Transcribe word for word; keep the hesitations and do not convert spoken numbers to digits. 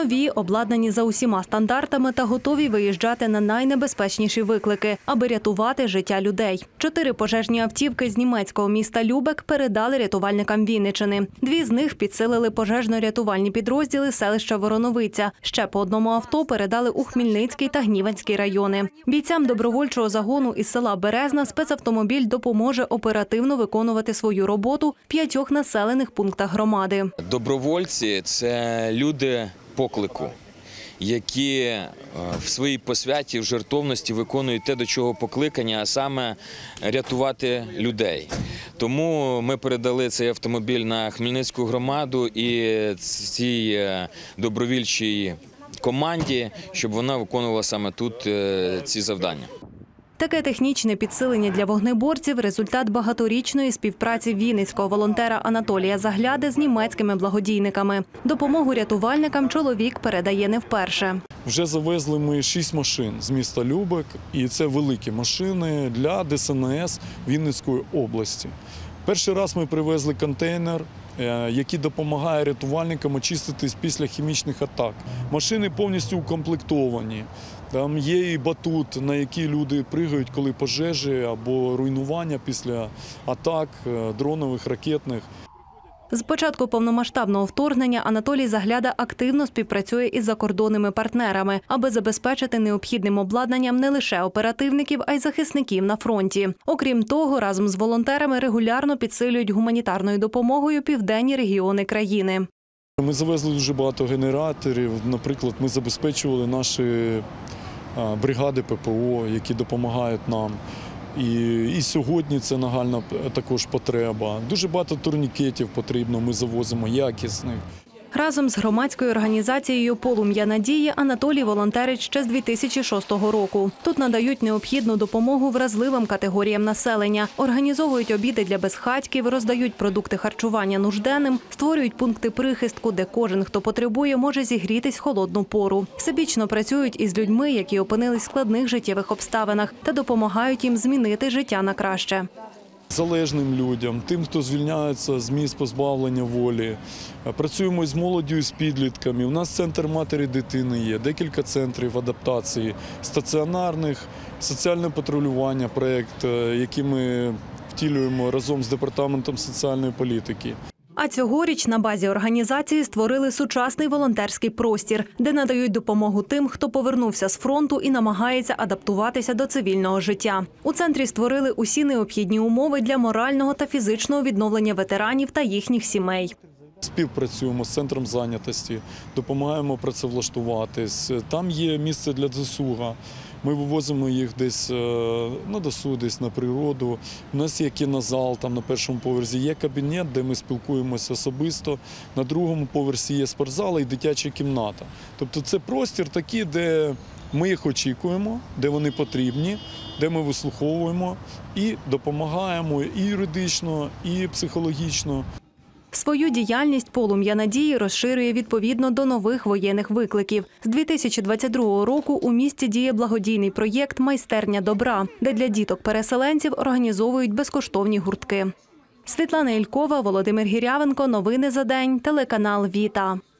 Нові, обладнані за усіма стандартами та готові виїжджати на найнебезпечніші виклики, аби рятувати життя людей. Чотири пожежні автівки з німецького міста Любек передали рятувальникам Вінниччини. Дві з них підсилили пожежно-рятувальні підрозділи селища Вороновиця. Ще по одному авто передали у Хмільницький та Гніванський райони. Бійцям добровольчого загону із села Березна спецавтомобіль допоможе оперативно виконувати свою роботу в п'ятьох населених пунктах громади. Добровольці – це люди поклику, які в своїй посвяті, в жертовності виконують те, до чого покликані, а саме рятувати людей. Тому ми передали цей автомобіль на Хмельницьку громаду і цій добровольчій команді, щоб вона виконувала саме тут ці завдання. Таке технічне підсилення для вогнеборців – результат багаторічної співпраці вінницького волонтера Анатолія Загляди з німецькими благодійниками. Допомогу рятувальникам чоловік передає не вперше. Вже завезли ми шість машин з міста Любек, і це великі машини для Де Ес Ен Ес Вінницької області. Перший раз ми привезли контейнер, який допомагає рятувальникам очиститись після хімічних атак. Машини повністю укомплектовані. Там є і батут, на який люди пригають, коли пожежі або руйнування після атак дронових, ракетних. З початку повномасштабного вторгнення Анатолій Загляда активно співпрацює із закордонними партнерами, аби забезпечити необхідним обладнанням не лише оперативників, а й захисників на фронті. Окрім того, разом з волонтерами регулярно підсилюють гуманітарною допомогою південні регіони країни. Ми завезли дуже багато генераторів. Наприклад, ми забезпечували наші бригади Пе Пе О, які допомагають нам. І, і сьогодні це нагальна також потреба. Дуже багато турнікетів потрібно, ми завозимо якісних. Разом з громадською організацією «Полум'я надії» Анатолій волонтерить ще з дві тисячі шостого року. Тут надають необхідну допомогу вразливим категоріям населення, організовують обіди для безхатьків, роздають продукти харчування нужденним, створюють пункти прихистку, де кожен, хто потребує, може зігрітись в холодну пору. Всебічно працюють із людьми, які опинились в складних життєвих обставинах, та допомагають їм змінити життя на краще. Залежним людям, тим, хто звільняється з місць позбавлення волі. Працюємо з молоддю і з підлітками. У нас центр матері дитини є, декілька центрів адаптації, стаціонарних, соціальне патрулювання, проєкт, який ми втілюємо разом з Департаментом соціальної політики. А цьогоріч на базі організації створили сучасний волонтерський простір, де надають допомогу тим, хто повернувся з фронту і намагається адаптуватися до цивільного життя. У центрі створили усі необхідні умови для морального та фізичного відновлення ветеранів та їхніх сімей. Співпрацюємо з центром зайнятості, допомагаємо працевлаштуватись. Там є місце для досуга. Ми вивозимо їх десь на досуг, десь на природу. У нас є кінозал там на першому поверсі, є кабінет, де ми спілкуємося особисто. На другому поверсі є спортзал і дитяча кімната. Тобто це простір такий, де ми їх очікуємо, де вони потрібні, де ми вислуховуємо і допомагаємо і юридично, і психологічно. Свою діяльність «Полум'я надії» розширює відповідно до нових воєнних викликів. З дві тисячі двадцять другого року у місті діє благодійний проєкт «Майстерня добра», де для діток-переселенців організовують безкоштовні гуртки. Світлана Ількова, Володимир Гірявенко. Новини за день. Телеканал «Віта».